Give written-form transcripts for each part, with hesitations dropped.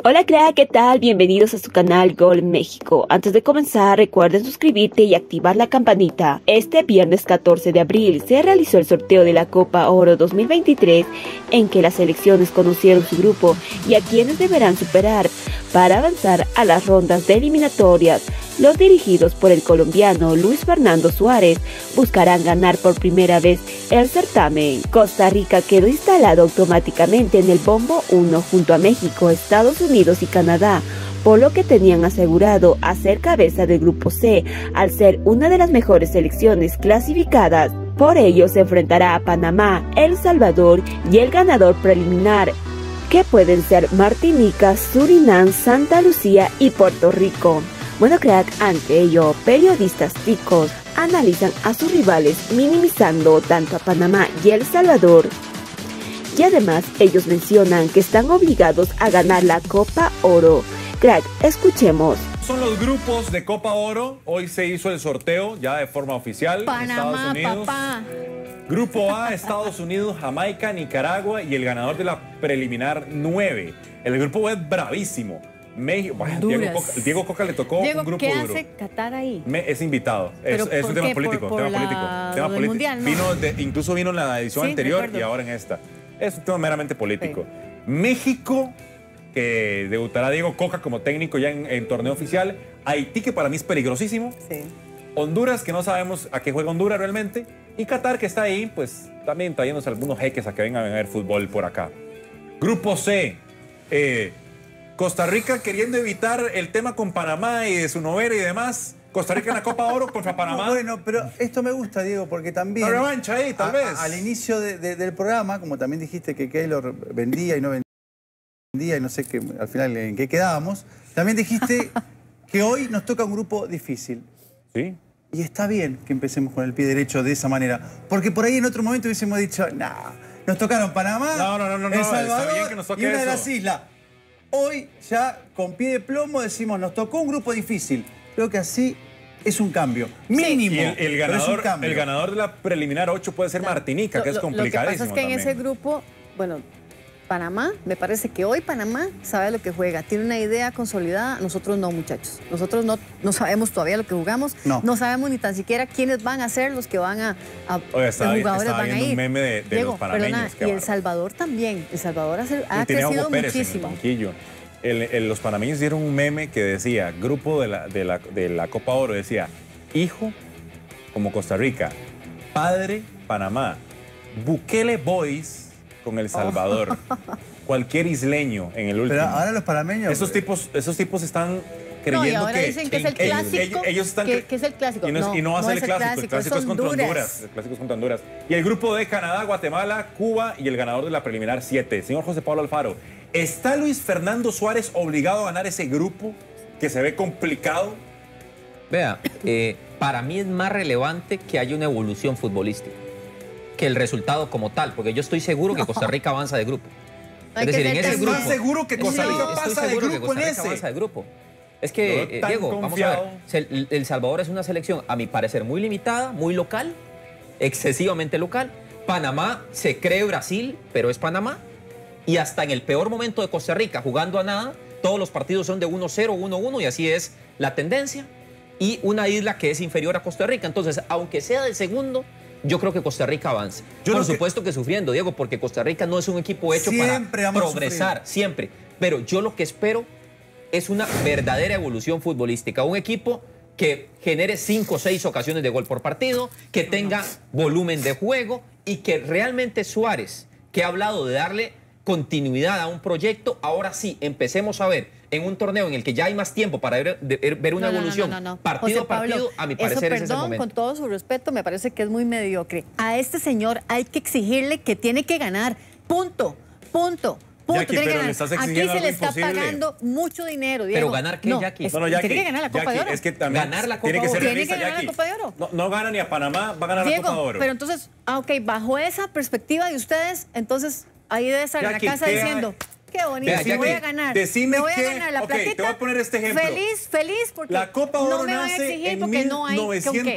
Hola crack, ¿qué tal? Bienvenidos a su canal Gol México. Antes de comenzar, recuerden suscribirte y activar la campanita. Este viernes 14 de abril se realizó el sorteo de la Copa Oro 2023, en que las selecciones conocieron su grupo y a quienes deberán superar para avanzar a las rondas de eliminatorias. Los dirigidos por el colombiano Luis Fernando Suárez buscarán ganar por primera vez el certamen. Costa Rica quedó instalado automáticamente en el bombo 1 junto a México, Estados Unidos y Canadá, por lo que tenían asegurado hacer cabeza del grupo C al ser una de las mejores selecciones clasificadas. Por ello se enfrentará a Panamá, El Salvador y el ganador preliminar, que pueden ser Martinica, Surinam, Santa Lucía y Puerto Rico. Bueno crack, ante ello, periodistas ticos analizan a sus rivales minimizando tanto a Panamá y El Salvador. Y además ellos mencionan que están obligados a ganar la Copa Oro. Crack, escuchemos. Son los grupos de Copa Oro. Hoy se hizo el sorteo ya de forma oficial. Panamá, Estados Unidos. papá. Grupo A, Estados Unidos, Jamaica, Nicaragua y el ganador de la preliminar 9. El grupo es bravísimo. México, bueno, Diego Coca le tocó Diego, un grupo ¿qué duro. hace Qatar ahí? Es invitado. Es un tema político. Tema político. Mundial, ¿no? Incluso vino en la edición anterior recuerdo. y ahora en esta. Es un tema meramente político. Sí. México, que debutará Diego Coca como técnico ya en torneo oficial. Haití, que para mí es peligrosísimo. Sí. Honduras, que no sabemos a qué juega Honduras realmente. Y Qatar, que está ahí, pues también trayéndose algunos jeques a que vengan a ver fútbol por acá. Grupo C. Costa Rica queriendo evitar el tema con Panamá y de su novela y demás. Costa Rica en la Copa Oro contra Panamá. Bueno, pero esto me gusta, Diego, porque también... La revancha ahí, tal vez. Al inicio del programa, como también dijiste que Keylor vendía y no vendía y no sé qué, al final en qué quedábamos, también dijiste que hoy nos toca un grupo difícil. Sí. Y está bien que empecemos con el pie derecho de esa manera, porque por ahí en otro momento hubiésemos dicho, nah, nos tocaron Panamá, El Salvador, está bien que nos toque y una eso. de las islas. Hoy ya con pie de plomo decimos, nos tocó un grupo difícil. Creo que así es un cambio. Mínimo. Y el ganador de la preliminar 8 puede ser Martinica, que es complicadísimo. Lo que pasa es que en ese grupo, bueno, Panamá, me parece que hoy Panamá sabe lo que juega, tiene una idea consolidada. Nosotros no, muchachos. Nosotros no sabemos todavía lo que jugamos. No sabemos ni tan siquiera quiénes van a ser los que van a Oye, los jugadores van a ir. Un meme de Diego, los panameños. Perdona, y El Salvador también. El Salvador ha crecido muchísimo. Los panameños dieron un meme que decía, grupo de la Copa Oro, decía, hijo como Costa Rica, padre Panamá, Bukele Boys con El Salvador, cualquier isleño en el último. Pero ahora los panameños... Esos tipos están creyendo y ahora dicen que es el clásico. Ellos están que es el clásico. Y no va a ser el clásico. El clásico es contra Honduras. El clásico es contra Honduras. Y el grupo de Canadá, Guatemala, Cuba y el ganador de la preliminar 7. Señor José Pablo Alfaro, ¿está Luis Fernando Suárez obligado a ganar ese grupo que se ve complicado? Vea, para mí es más relevante que haya una evolución futbolística que el resultado como tal, porque yo estoy seguro que Costa Rica avanza de grupo. Es decir, en ese grupo... ¿Estás seguro que Costa Rica pasa de grupo en ese? Avanza de grupo. Es que, Diego, vamos a ver, El Salvador es una selección, a mi parecer, muy limitada, muy local, excesivamente local. Panamá se cree Brasil, pero es Panamá. Y hasta en el peor momento de Costa Rica, jugando a nada, todos los partidos son de 1-0, 1-1, y así es la tendencia. Y una isla que es inferior a Costa Rica. Entonces, aunque sea de segundo, yo creo que Costa Rica avanza. Por supuesto que sufriendo, Diego, porque Costa Rica no es un equipo hecho para progresar, siempre. Pero yo lo que espero es una verdadera evolución futbolística. Un equipo que genere 5 o 6 ocasiones de gol por partido, que tenga volumen de juego y que realmente Suárez, que ha hablado de darle continuidad a un proyecto, ahora sí, empecemos a ver en un torneo en el que ya hay más tiempo para ver una evolución partido a partido, a mi parecer es ese momento. Con todo su respeto, me parece que es muy mediocre. A este señor hay que exigirle que tiene que ganar. Punto. Jackie, pero le estás exigiendo aquí se le está imposible. pagando mucho dinero, Diego. ¿Pero ganar qué, Jackie? Jackie, tiene que ganar la Copa de Oro. Es que también ganar la Copa tiene que ser Tiene realista, que ganar Jackie. la Copa de Oro. No gana ni a Panamá, va a ganar Diego, la Copa de Oro. Pero entonces, ok, bajo esa perspectiva de ustedes, entonces ahí debe estar en la casa diciendo... qué bonito. Vea, me voy a ganar. Decime me voy a que, ganar la plaquita. te voy a poner este ejemplo. Feliz porque la Copa Oro no me van a nace exigir en porque no hay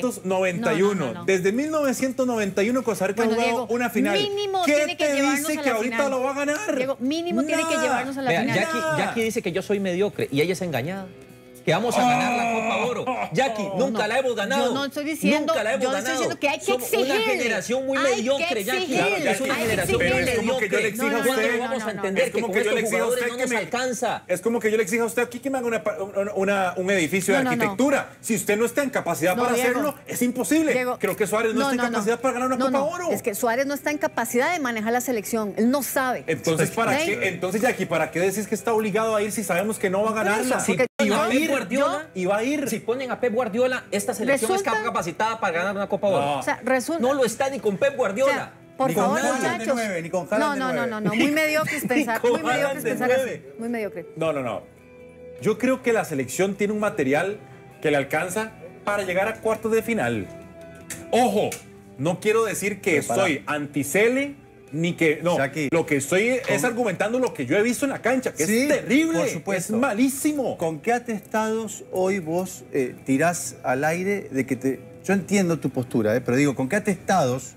1991. No. Desde 1991 Costa Rica ha jugado Diego, una final. mínimo ¿Qué tiene que te llevarnos dice a que la ahorita final. lo va a ganar? Diego, mínimo tiene que llevarnos a la Vea, final. Jackie dice que yo soy mediocre y ella es engañada. Que vamos a ganar la Copa Oro. Jackie, nunca la hemos ganado. Yo no estoy diciendo, nunca la hemos ganado. Estoy diciendo que hay que Somos exigir. una generación muy mediocre, Jackie. Es una generación muy mediocre. ¿Cuándo lo vamos a entender? Que con estos jugadores no nos alcanza. Es como que yo le exija a usted aquí que me haga un edificio de arquitectura. Si usted no está en capacidad para hacerlo, es imposible. Diego, creo que Suárez no está en capacidad para ganar una Copa Oro. Es que Suárez no está en capacidad de manejar la selección. Él no sabe. Entonces, ¿para qué? Entonces, Jackie, ¿para qué decís que está obligado a ir si sabemos que no va a ganarla? Y va a ir. Si ponen a Pep Guardiola, esta selección está capacitada para ganar una Copa Oro. No lo está ni con Pep Guardiola. Por favor, muchachos. Ni con Haaland No. Muy mediocre es pensar. Muy mediocre es pensar así. Muy mediocre. No. Yo creo que la selección tiene un material que le alcanza para llegar a cuartos de final. Ojo, no quiero decir que soy anti-Cele, ni que... No, Jackie, lo que estoy es argumentando lo que yo he visto en la cancha, que es terrible, por supuesto. Es malísimo. ¿Con qué atestados hoy vos tirás al aire de que Yo entiendo tu postura, pero digo, ¿con qué atestados,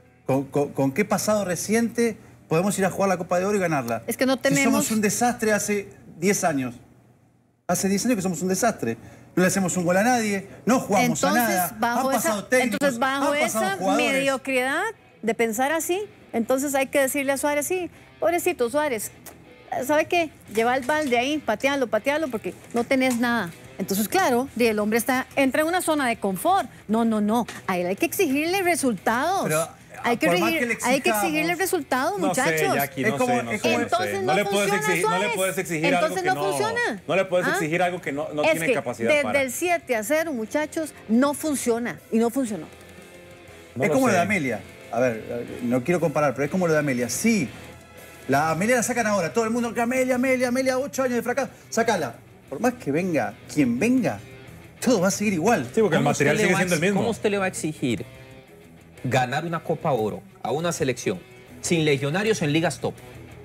con qué pasado reciente podemos ir a jugar la Copa de Oro y ganarla? Es que no tenemos... Si somos un desastre hace 10 años. Hace 10 años que somos un desastre. No le hacemos un gol a nadie, no jugamos a nada. Entonces, bajo esa mediocridad de pensar así, entonces hay que decirle a Suárez, sí, pobrecito Suárez, ¿sabe qué? Lleva el balde ahí, patealo, porque no tenés nada. Entonces, claro, el hombre entra en una zona de confort. No. A él hay que exigirle resultados. Pero, hay que exigirle resultados, muchachos. No sé, Jackie, no sé. Entonces no funciona, Suárez. No le puedes exigir algo que no le puedes exigir algo que no tiene capacidad para. Desde el 7-0, muchachos, no funciona. Y no funcionó. Es como lo de Amelia. A ver, no quiero comparar, pero es como lo de Amelia. Sí, la Amelia la sacan ahora. Todo el mundo que Amelia, 8 años de fracaso. Sácala. Por más que venga quien venga, todo va a seguir igual. Sí, porque el material sigue siendo el mismo. ¿Cómo usted le va a exigir ganar una Copa Oro a una selección sin legionarios en ligas top,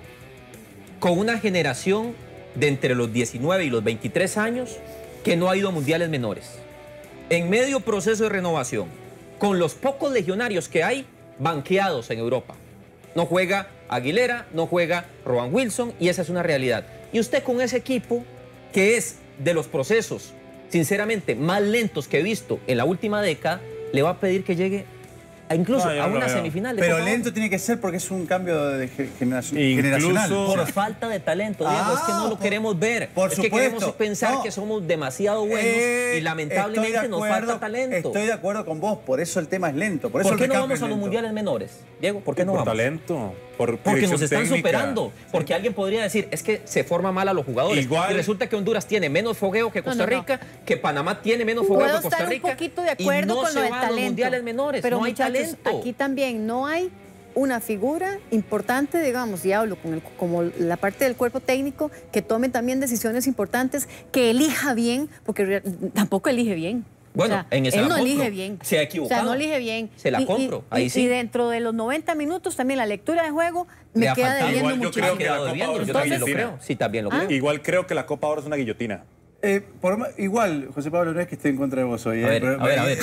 con una generación de entre los 19 y los 23 años que no ha ido a mundiales menores, en medio proceso de renovación, con los pocos legionarios que hay banqueados en Europa? No juega Aguilera, no juega Rowan Wilson, y esa es una realidad. Y usted con ese equipo, que es de los procesos, sinceramente, más lentos que he visto en la última década, le va a pedir que llegue incluso a una semifinal de Pero Copa lento Oro. tiene que ser porque es un cambio de generacional. Por falta de talento, Diego. Es que no lo queremos ver. Por es supuesto. que queremos pensar que somos demasiado buenos y lamentablemente nos falta talento. Estoy de acuerdo con vos, por eso el tema es lento. ¿Por qué no vamos a los mundiales menores, Diego? ¿Por qué no vamos? Por talento. Porque nos están superando. Porque alguien podría decir, es que se forma mal a los jugadores. Igual. Y resulta que Honduras tiene menos fogueo que Costa Rica, que Panamá tiene menos fogueo que Costa Rica. Puedo estar un poquito de acuerdo con lo del talento. Los mundiales menores, pero no hay talento. Aquí también no hay una figura importante, digamos, y hablo como la parte del cuerpo técnico, que tome también decisiones importantes, que elija bien, porque tampoco elige bien. Bueno, o sea, en esa él no elige bien. Se ha equivocado. O sea, no elige bien. Se la compro, ahí sí. Y dentro de los 90 minutos también la lectura de juego me queda debiendo mucho. Yo creo que la Copa Oro es una guillotina. Sí, también lo creo. Igual creo que la Copa Oro es una guillotina. Igual, José Pablo, no es que esté en contra de vos hoy. A ver.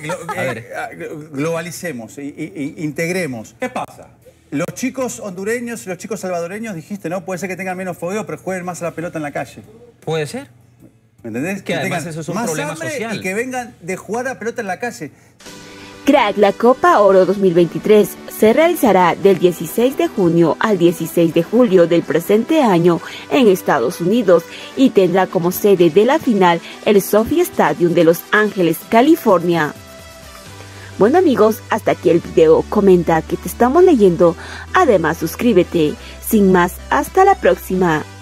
Globalicemos, integremos. ¿Qué pasa? Los chicos hondureños y los chicos salvadoreños, dijiste, ¿no? Puede ser que tengan menos fogueo, pero jueguen más a la pelota en la calle. Puede ser. ¿Me entendés? Que además eso es un problema social. Y que vengan de jugar a pelota en la calle. Crack, la Copa Oro 2023 se realizará del 16 de junio al 16 de julio del presente año en Estados Unidos y tendrá como sede de la final el SoFi Stadium de Los Ángeles, California. Bueno amigos, hasta aquí el video. Comenta que te estamos leyendo. Además suscríbete. Sin más, hasta la próxima.